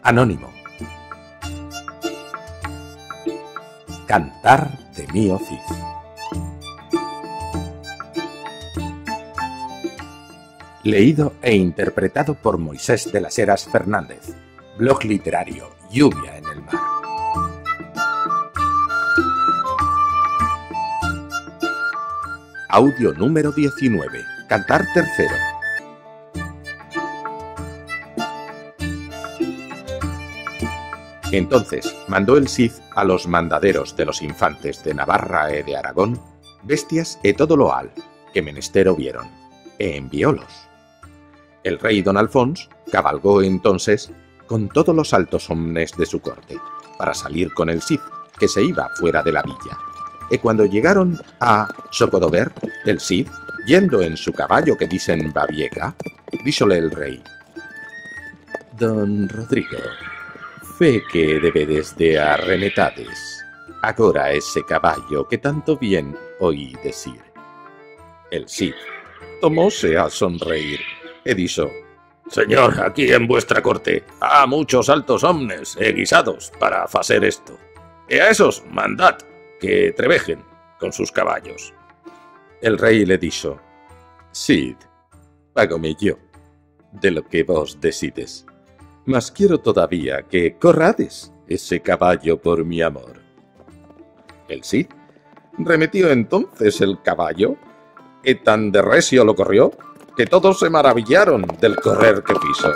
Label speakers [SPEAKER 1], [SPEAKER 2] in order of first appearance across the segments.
[SPEAKER 1] Anónimo. Cantar de Mío Cid. Leído e interpretado por Moisés de las Heras Fernández. Blog literario Lluvia en el mar. Audio número 19. Cantar tercero. Entonces mandó el Cid a los mandaderos de los infantes de Navarra e de Aragón, bestias e todo lo al, que menestero vieron, e enviólos. El rey don Alfons cabalgó entonces con todos los altos homnes de su corte, para salir con el Cid, que se iba fuera de la villa. Y cuando llegaron a Socodover, el Cid, yendo en su caballo que dicen Babieca, díxole el rey: Don Rodrigo, fe que debedes de arremetades, agora ese caballo que tanto bien oí decir. El Cid tomóse a sonreír e dixo: Señor, aquí en vuestra corte ha muchos altos homnes e guisados para facer esto, e a esos mandad que trebejen con sus caballos. El rey le dixo: Cid, págome yo de lo que vos decides, mas quiero todavía que corrades ese caballo por mi amor. El Cid remetió entonces el caballo, y tan de recio lo corrió, que todos se maravillaron del correr que fizo.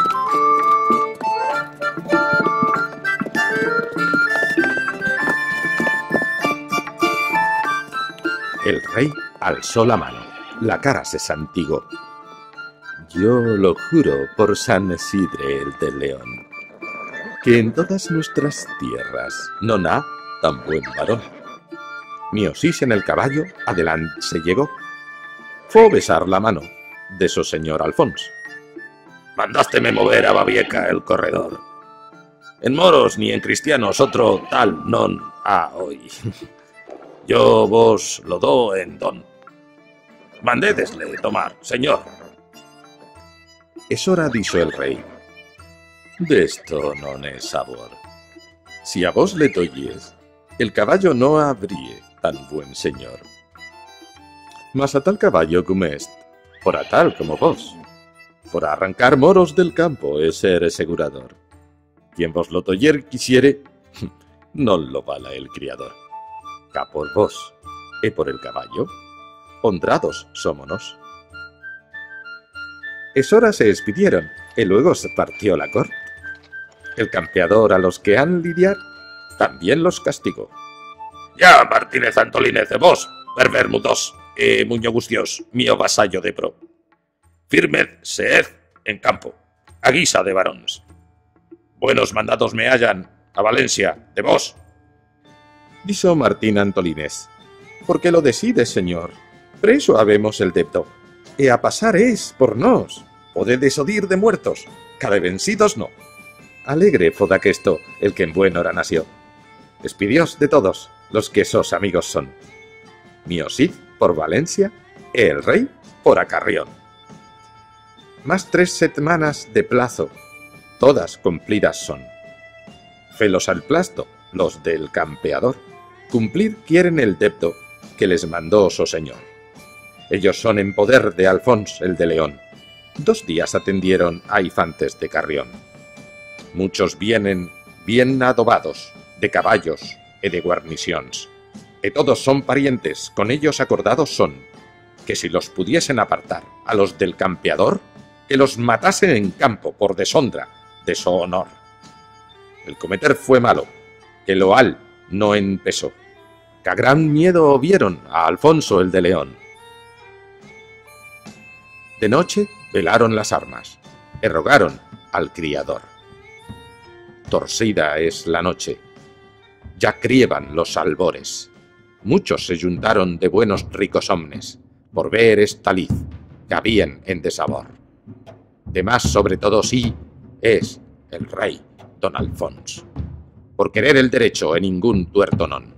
[SPEAKER 1] El rey alzó la mano, la cara se santigó. Yo lo juro por San Isidre el de León, que en todas nuestras tierras no ha tan buen varón. Mi Osís en el caballo adelante se llegó. Fue besar la mano de su señor Alfons. Mandásteme mover a Babieca el corredor. En moros ni en cristianos otro tal non ha hoy. Yo vos lo do en don. Mandédesle tomar, señor. Es hora, dijo el rey. De esto non es sabor. Si a vos le toyes, el caballo no habría tan buen señor. Mas a tal caballo como est, por a tal como vos, por arrancar moros del campo es ser asegurador. Quien vos lo toyer quisiere, no lo vala el criador. Ca por vos, e por el caballo, honrados somos. Es hora se despidieron, y luego se partió la corte. El campeador a los que han lidiar, también los castigó. Ya, Martínez Antolínez de vos, pervermudos, Muño Gustios, mío vasallo de pro. Firmed seed en campo, a guisa de varones. Buenos mandados me hallan, a Valencia, de vos. Dijo Martín Antolínez: porque lo decides, señor. Preso habemos el debto, e a pasar es por nos. Podedes odir de muertos, cada vencidos no. Alegre foda que esto, el que en buen hora nació. Despidios de todos los que sos amigos son. Mío Cid por Valencia, e el rey por Acarrión. Más 3 semanas de plazo, todas cumplidas son. Felos al plasto, los del campeador, cumplir quieren el debto que les mandó su señor. Ellos son en poder de Alfons el de León. 2 días atendieron a infantes de Carrión. Muchos vienen bien adobados, de caballos e de guarniciones. E todos son parientes, con ellos acordados son, que si los pudiesen apartar a los del campeador, que los matasen en campo por deshonra de su honor. El cometer fue malo, que lo al no empezó, que a gran miedo vieron a Alfonso el de León. De noche velaron las armas, y rogaron al criador. Torcida es la noche, ya crieban los albores. Muchos se juntaron de buenos ricos homnes, por ver esta lid que habían en desabor. De más sobre todo sí es el rey don Alfons, por querer el derecho en ningún tuerto non.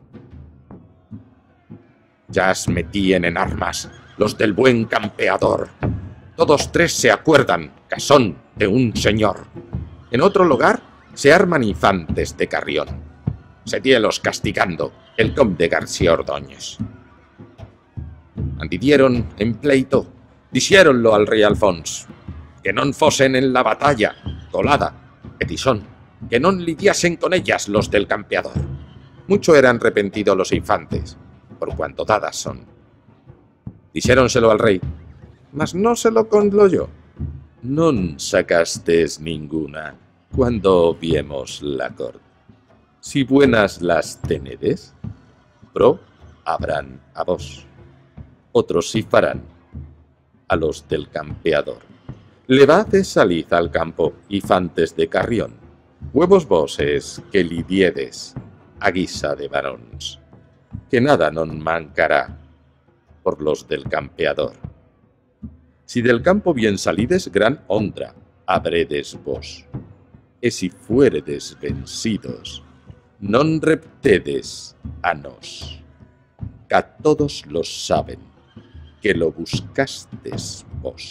[SPEAKER 1] Ya se metían en armas los del buen campeador. Todos 3 se acuerdan que son de un señor. En otro lugar Se arman infantes de Carrión. Se tielos castigando el conde García Ordóñez. Andidieron en pleito, dixéronlo al rey Alfons, que non fosen en la batalla, colada e tisón, que non lidiasen con ellas los del campeador. Mucho eran repentidos los infantes, por cuanto dadas son. Dixéronselo al rey, mas no se lo concloyó. Non sacastes ninguna cuando viemos la corte. Si buenas las tenedes, pro habrán a vos. Otros sí farán a los del campeador. Levades salid al campo, infantes de Carrión, huevos voses que lidiedes a guisa de varóns, que nada non mancará por los del campeador. Si del campo bien salides, gran honra habredes vos. E si fueredes vencidos, non reptedes a nos, que a todos los saben que lo buscastes vos.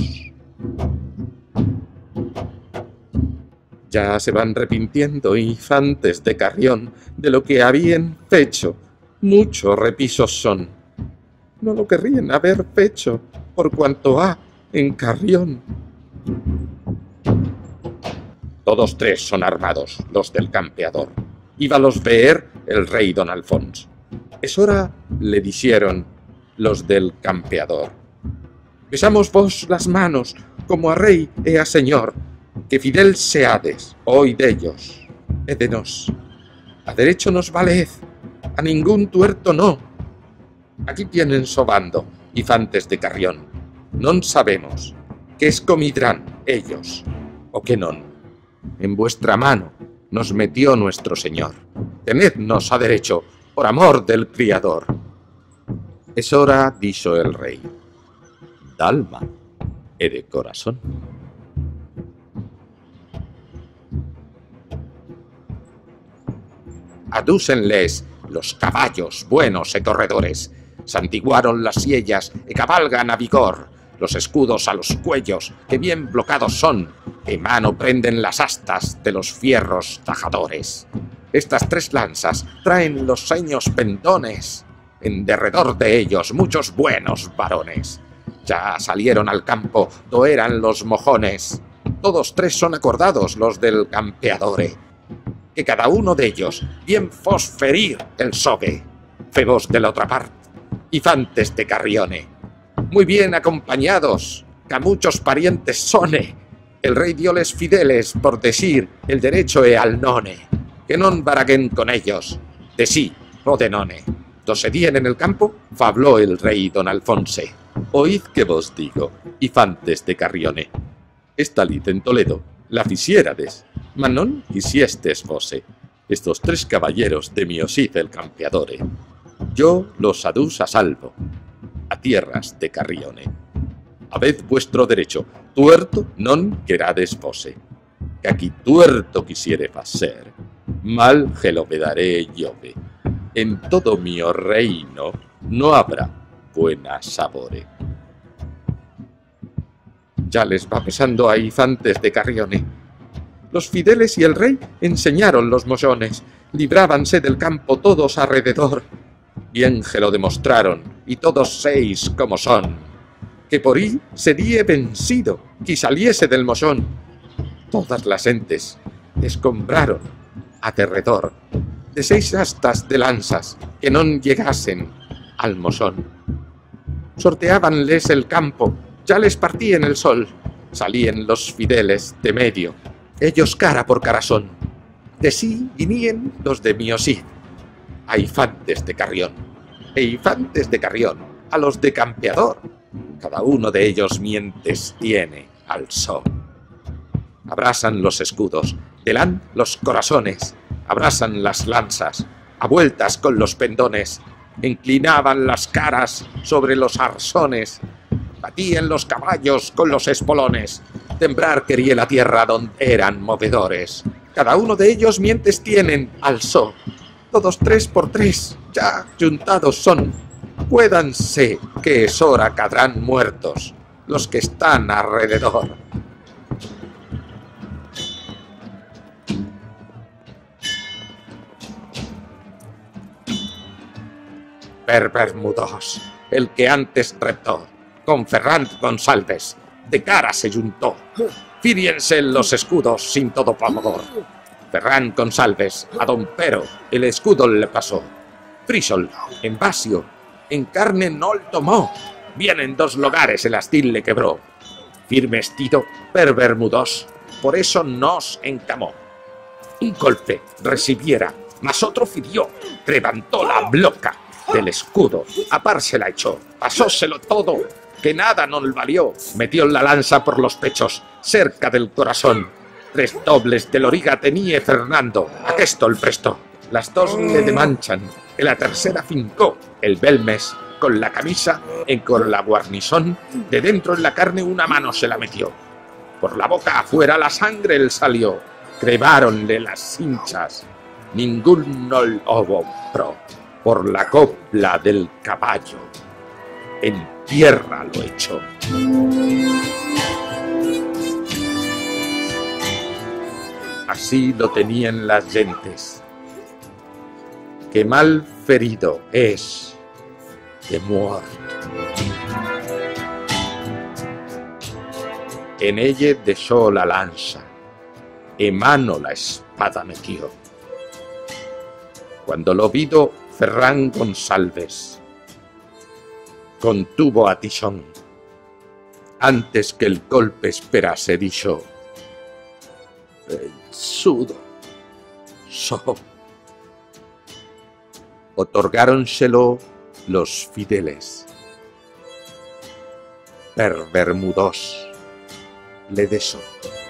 [SPEAKER 1] Ya se van arrepintiendo, infantes de Carrión, de lo que habían fecho. Muchos repisos son. No lo querrían haber fecho, por cuanto ha en Carrión. Todos tres son armados, los del campeador. Íbalos ver el rey don Alfons. Es hora, le dixeron los del campeador. Besamos vos las manos, como a rey e a señor, que fidel seades, hoy dellos, e de nos. A derecho nos valed, a ningún tuerto no. Aquí tienen sobando, infantes de Carrión. Non sabemos que escomidrán ellos, o que non. En vuestra mano nos metió nuestro Señor. Tenednos a derecho, por amor del Criador. Es hora, dixo el rey, d'alma e de corazón. Adúsenles los caballos buenos e corredores, santiguaron las siellas e cabalgan a vigor, los escudos a los cuellos, que bien blocados son, que mano prenden las astas de los fierros tajadores. Estas tres lanzas traen los seños pendones, en derredor de ellos muchos buenos varones. Ya salieron al campo, do eran los mojones. Todos tres son acordados los del campeadore, que cada uno de ellos bien fos ferir el sogue. Febos de la otra parte, infantes de Carrione, muy bien acompañados, que a muchos parientes sone. El rey dioles fideles por decir el derecho e al none, que non baraguen con ellos, de sí o de none. Do se dien en el campo, fabló el rey don Alfonse. Oíd que vos digo, infantes de Carrione, esta lid en Toledo la fisiérades, ma non quisiestes vose, estos tres caballeros de mi osid el campeadore. Yo los adús a salvo, a tierras de Carrione. Habed vuestro derecho, tuerto non querades vose, que aquí tuerto quisiere facer, mal que lo vedaré llove. En todo mio reino no habrá buena sabore. Ya les va pesando a infantes de Carrione. Los fideles y el rey enseñaron los mochones, librábanse del campo todos alrededor. Bien que lo demostraron, y todos seis como son, que por í sería vencido, que saliese del mochón. Todas las entes escombraron a derredor de seis astas de lanzas que non llegasen al mochón. Sorteábanles el campo, ya les partían el sol, salían los fideles de medio, ellos cara por cara son. De sí vinían los de Miosid, a infantes de Carrión, e infantes de Carrión a los de campeador. Cada uno de ellos mientes tiene al sol. Abrasan los escudos, delan los corazones, abrasan las lanzas, a vueltas con los pendones, inclinaban las caras sobre los arzones, batían los caballos con los espolones, temblar quería la tierra donde eran movedores. Cada uno de ellos mientes tienen al sol, todos tres por tres ya juntados son. Cuédanse que es hora cadrán muertos los que están alrededor. Per Bermúdez, el que antes reptó, con Ferran Gonsalves, de cara se juntó. Fíriense los escudos sin todo pavor. Ferran Gonsalves a don Pero el escudo le pasó. Frísol, en vasio, en carne no el tomó. Bien en 2 lugares el astil le quebró. Firme estido Per Bermúdez, por eso nos encamó. Un golpe recibiera, mas otro firió, levantó la bloca del escudo, a par se la echó, pasóselo todo, que nada no le valió, metió la lanza por los pechos, cerca del corazón. 3 dobles de loriga tenía Fernando, aquesto el prestó. Las 2 le demanchan, en la tercera fincó el Belmes, con la camisa con la guarnizón, de dentro en la carne una mano se la metió. Por la boca afuera la sangre él salió, creváronle las hinchas, ninguno lo compró. Por la copla del caballo, en tierra lo echó. Así lo tenían las gentes, que mal ferido es de muerto. En ella dejó la lanza, en mano la espada metió. Cuando lo vido Ferran Gonsalves, contuvo a Tizón, antes que el golpe esperase, dijo: "Sudo, so". Otorgáronselo los fideles. Per Bermúdez le desó.